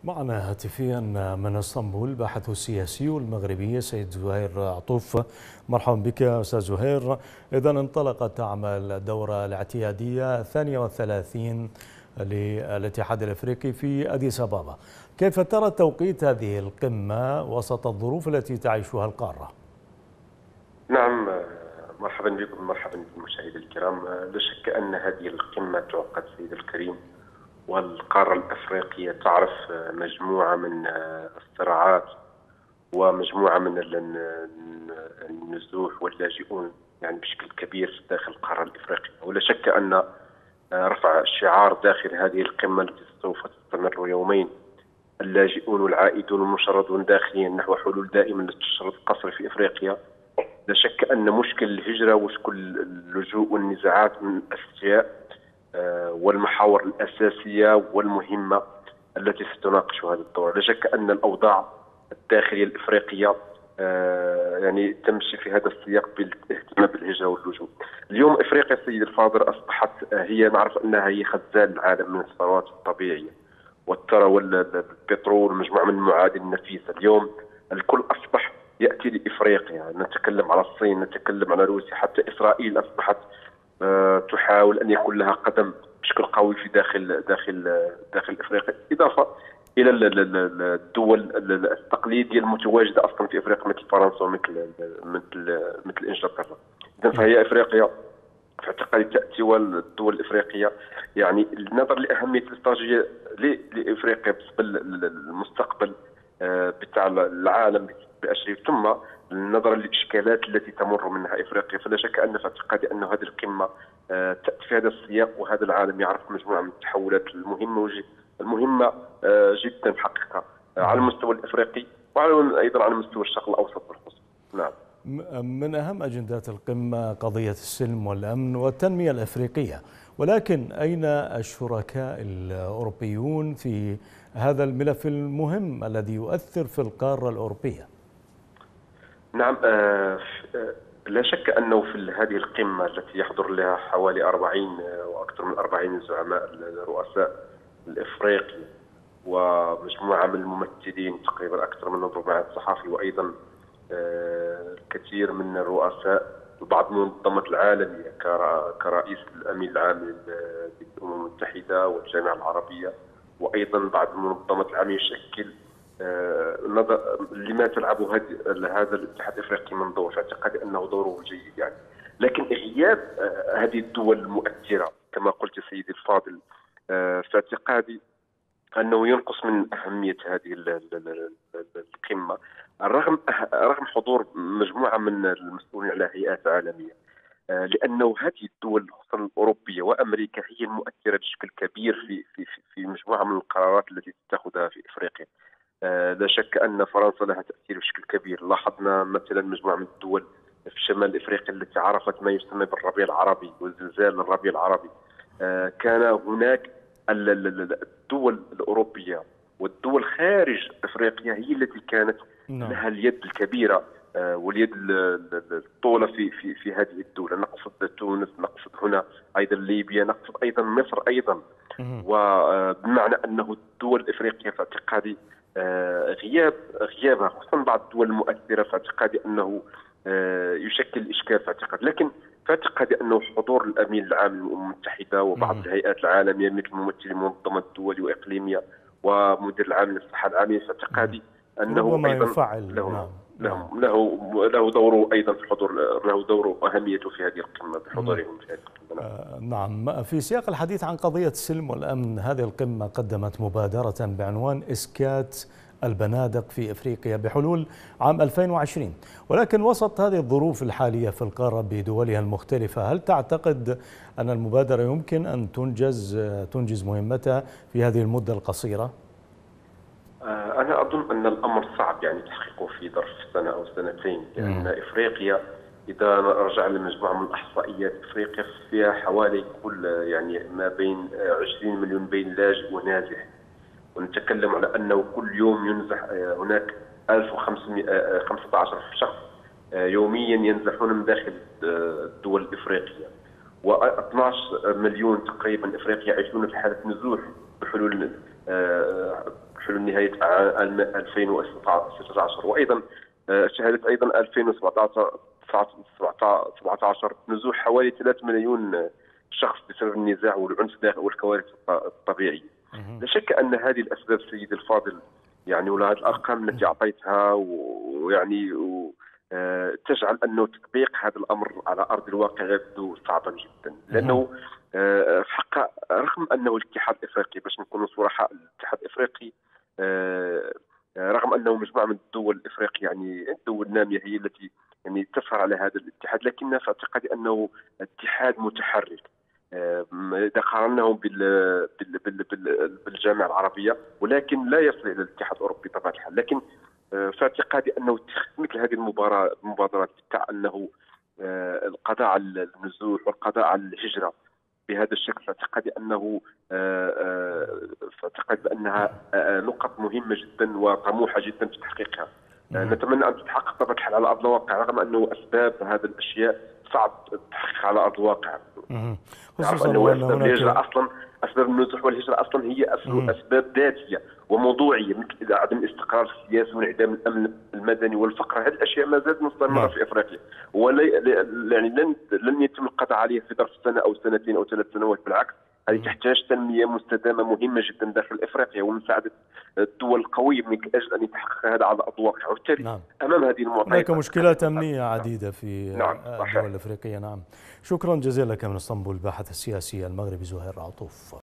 معنا هاتفيا من اسطنبول باحث السياسي والمغربي سيد زهير عطوف. مرحبا بك استاذ زهير. اذا انطلقت اعمال الدوره الاعتياديه 32 للاتحاد الافريقي في اديس ابابا، كيف ترى توقيت هذه القمه وسط الظروف التي تعيشها القاره؟ نعم، مرحبا بكم، مرحبا بالمشاهدين الكرام. لا شك أن هذه القمة تعقد سيد الكريم، والقارة الأفريقية تعرف مجموعة من الصراعات ومجموعة من النزوح واللاجئون يعني بشكل كبير داخل القارة الأفريقية. ولا شك أن رفع الشعار داخل هذه القمة التي سوف تستمر يومين، اللاجئون والعائدون والمشردون داخليا نحو حلول دائمة للتشرد القسري في أفريقيا. لا شك أن مشكل الهجرة ومشكل اللجوء والنزاعات من الأشياء والمحاور الأساسية والمهمة التي ستناقش هذه الدورة. لا شك أن الأوضاع الداخلية الإفريقية يعني تمشي في هذا السياق بالاهتمام بالهجرة واللجوء. اليوم إفريقيا سيد الفاضل أصبحت هي، نعرف أنها هي خزان العالم من الثروات الطبيعية والثروة والبترول ومجموعة من المعادن النفيسة. اليوم الكل أصبح يأتي لإفريقيا، نتكلم على الصين، نتكلم على روسيا، حتى إسرائيل أصبحت تحاول أن يكون لها قدم بشكل قوي في داخل إفريقيا، إضافة إلى الدول التقليدية المتواجدة أصلا في إفريقيا مثل فرنسا ومثل إنجلترا. إذن فهي إفريقيا في اعتقادي تأتي، والدول الإفريقية يعني النظر لأهمية الاستراتيجية لإفريقيا بالنسبة للمستقبل بتاع العالم بأشرف، ثم النظر للإشكالات التي تمر منها إفريقيا. فلا شك أن في اعتقادي أن هذه القمة تأتي في هذا السياق، وهذا العالم يعرف مجموعة من التحولات المهمة جدا حقيقة على المستوى الإفريقي وأيضا على مستوى الشرق الأوسط بالخصوص. نعم، من أهم أجندات القمة قضية السلم والأمن والتنمية الأفريقية، ولكن أين الشركاء الأوروبيون في هذا الملف المهم الذي يؤثر في القارة الأوروبية؟ نعم، لا شك أنه في هذه القمة التي يحضر لها حوالي 40 وأكثر من 40 زعماء الرؤساء الإفريقي ومجموعة من الممثلين، تقريبا أكثر من ربع الصحافي، وأيضا الكثير من الرؤساء وبعض المنظمات العالمية كرئيس الأمين العام للأمم المتحدة والجامعة العربية، وأيضا بعض المنظمات العالمية يشكل لما تلعب هذا الاتحاد الافريقي من دور. في اعتقادي انه دوره جيد يعني، لكن غياب هذه الدول المؤثره كما قلت سيدي الفاضل في اعتقادي انه ينقص من اهميه هذه القمه، رغم حضور مجموعه من المسؤولين على هيئات عالميه، لانه هذه الدول خصوصا الاوروبيه وامريكا هي المؤثره بشكل كبير في مجموعه من القرارات التي تتخذها في افريقيا. لا شك أن فرنسا لها تأثير بشكل كبير. لاحظنا مثلا مجموعة من الدول في شمال إفريقيا التي عرفت ما يسمى بالربيع العربي وزلزال الربيع العربي، كان هناك الدول الأوروبية والدول خارج إفريقيا هي التي كانت لها اليد الكبيرة واليد الطولة في هذه الدول. نقصد تونس، نقصد هنا أيضا ليبيا، نقصد أيضا مصر أيضا. وبمعنى أنه الدول الإفريقية في اعتقادي غيابها خصوصا بعض الدول المؤثرة في اعتقادي أنه يشكل إشكال في اعتقادي. لكن في اعتقادي أنه حضور الأمين العام للأمم المتحدة وبعض الهيئات العالمية مثل ممثلي منظمة دولية وإقليمية ومدير العام للصحة العالمية في اعتقادي أنه أيضا له دوره أيضا في الحضور، له دوره وأهميته في هذه القمة بحضورهم في هذه القمة. نعم، في سياق الحديث عن قضية السلم والأمن، هذه القمة قدمت مبادرة بعنوان إسكات البنادق في إفريقيا بحلول عام 2020، ولكن وسط هذه الظروف الحالية في القارة بدولها المختلفة، هل تعتقد أن المبادرة يمكن أن تنجز مهمتها في هذه المدة القصيرة؟ أنا أظن أن الأمر صعب يعني تحقيقه في ظرف سنة أو سنتين، لأن إفريقيا إذا رجع لمجموعة من الإحصائيات، إفريقيا فيها حوالي كل يعني ما بين 20 مليون بين لاجئ ونازح، ونتكلم على أنه كل يوم ينزح هناك 1500 شخص يوميا ينزحون من داخل الدول الإفريقية، و12 مليون تقريبا إفريقيا يعيشون في حالة نزوح بحلول بحلول نهاية عام 2016. وأيضا شهدت أيضا 2017 نزوح حوالي 3 مليون شخص بسبب النزاع والعنف والكوارث الطبيعية. لا شك أن هذه الأسباب سيدي الفاضل يعني ولا هذه الأرقام التي أعطيتها ويعني تجعل أنه تطبيق هذا الأمر على أرض الواقع يبدو صعبا جدا، لأنه في حق رغم أنه الاتحاد الإفريقي، باش نكونوا صراحة، الاتحاد الإفريقي رغم أنه مجموعة من الدول الإفريقية، يعني الدول النامية هي التي يعني تسهر على هذا الاتحاد، لكن في اعتقادي أنه اتحاد متحرك إذا قارناه بالجامعة العربية، ولكن لا يصل إلى الاتحاد الأوروبي بطبيعة الحال. لكن في اعتقادي أنه مثل هذه المبادرات بتاع أنه القضاء على النزوح والقضاء على الهجرة بهذا الشكل، في اعتقادي أنه في اعتقادي بأنها نقط مهمة جدا وطموحة جدا في تحقيقها. نتمنى أن تتحقق بطبيعة الحال على أرض الواقع، رغم أنه أسباب هذه الأشياء صعب التحقيق على أرض الواقع. خصوصا أنه أن أسباب الهجرة أصلا، أسباب النزوح والهجرة أصلا هي أسباب ذاتية وموضوعية، مثل عدم الاستقرار السياسي وانعدام الأمن المدني والفقر. هذه الأشياء ما زالت مستمرة في أفريقيا، يعني لن يتم القضاء عليها في ظرف سنة أو سنتين أو 3 سنوات. بالعكس، هذه تحتاج تنمية مستدامة مهمة جدا داخل إفريقيا ومساعدة الدول القوية من أجل أن يتحقق هذا على أرض الواقع. وبالتالي أمام هذه المعطيات هناك مشكلات أمنية عديدة في الدول صحيح. الأفريقية. شكرا جزيلا لك من اسطنبول الباحث السياسي المغربي زهير عطوف.